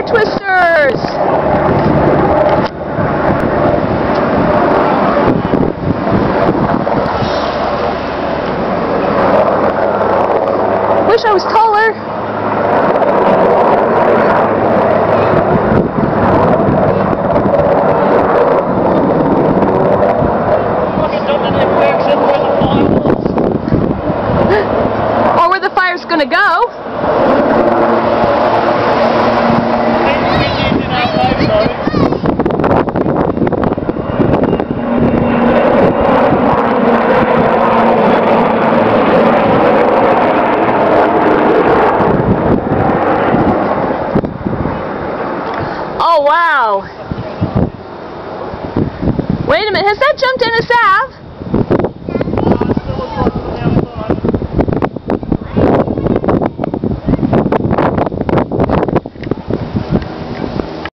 Firetwisters! Wish I was taller. Or where the fire's gonna go. Oh wow! Wait a minute, has that jumped Ennis Ave?